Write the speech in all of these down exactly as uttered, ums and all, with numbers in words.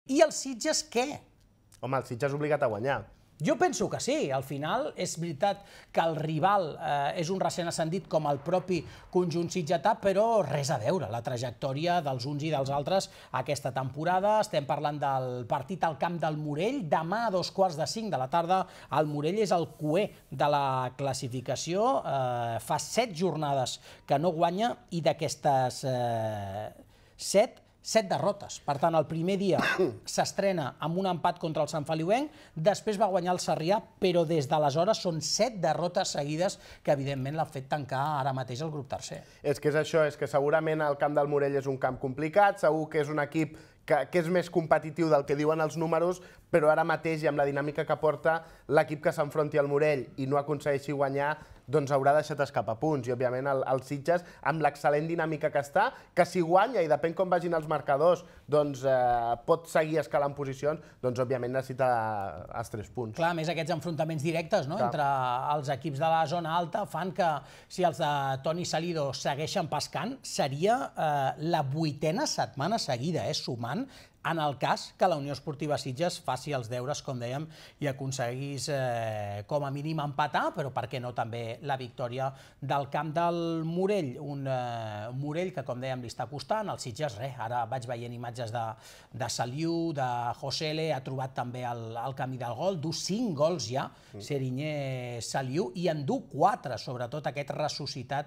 I el Sitges què? Home, el Sitges és obligat a guanyar. Jo penso que sí, al final és veritat que el rival eh, és un recent ascendit com el propi conjunt sitgetà, però res a veure la trajectòria dels uns i dels altres aquesta temporada. Estem parlant del partit al camp del Morell, demà a dos quarts de cinc de la tarda. El Morell és el cuer de la classificació, eh, fa set jornades que no guanya i d'aquestes eh, set, set derrotes. Per tant, el primer dia s'estrena amb un empat contra el Sant Feliuenc, després va guanyar el Sarrià, però des d'aleshores són set derrotes seguides que, evidentment, l'han fet tancar ara mateix el grup tercer. És que és això, és que segurament el camp del Morell és un camp complicat, segur que és un equip que, que és més competitiu del que diuen els números, però ara mateix, i amb la dinàmica que porta, l'equip que s'enfronti al Morell i no aconsegueixi guanyar, doncs haurà deixat escapar punts. I, òbviament, el, el Sitges, amb l'excel·lent dinàmica que està, que si guanya, i depèn com vagin els marcadors, doncs eh, pot seguir escalant posicions, doncs, òbviament, necessita els tres punts. Clar, a més, aquests enfrontaments directes no? entre els equips de la zona alta fan que, si els de Toni Salido segueixen pescant, seria eh, la vuitena setmana seguida, eh, sumant, en el cas que la Unió Esportiva Sitges faci els deures, com dèiem, i aconseguís eh, com a mínim empatar, però per què no també la victòria del camp del Morell. Un eh, Morell que, com dèiem, li està costant. El Sitges, res, ara vaig veient imatges de, de Saliu, de Josele, ha trobat també el, el camí del gol, du cinc gols ja, mm. Serinyé Saliu, i en du quatre, sobretot aquest ressuscitat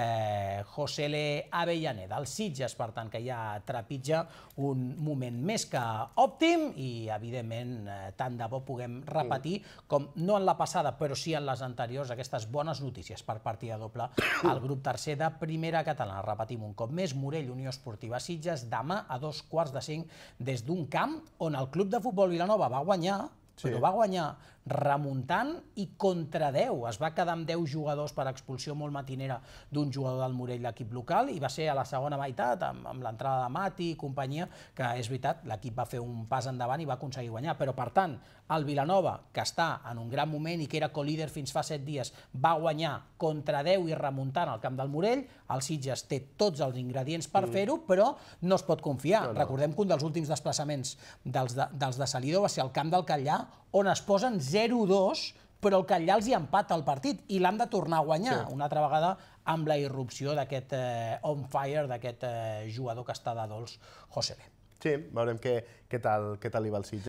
eh, Josele Avellaneda. El Sitges, per tant, que ja trepitja un moment més que òptim i, evidentment, tant de bo puguem repetir, com no en la passada, però sí en les anteriors, aquestes bones notícies per partida doble al grup tercer de Primera Catalana. Repetim un cop més, Morell, Unió Esportiva Sitges, demà a dos quarts de cinc des d'un camp on el Club de Futbol Vilanova va guanyar, però va guanyar remuntant i contra deu. Es va quedar amb deu jugadors per expulsió molt matinera d'un jugador del Morell, l'equip local, i va ser a la segona meitat, amb, amb l'entrada de Mati i companyia, que és veritat, l'equip va fer un pas endavant i va aconseguir guanyar. Però, per tant, el Vilanova, que està en un gran moment i que era colíder fins fa set dies, va guanyar contra deu i remuntant al camp del Morell. El Sitges té tots els ingredients per mm. fer-ho, però no es pot confiar. No, no. Recordem que un dels últims desplaçaments dels de, dels de Salido va ser al camp del Catllà, on es posen zero dos, però el Catllà els hi empata el partit i l'han de tornar a guanyar, sí. Una altra vegada amb la irrupció d'aquest eh, on fire, d'aquest eh, jugador que està de dolç, Josele. Sí, veurem què, què tal, què tal li va el Sitges.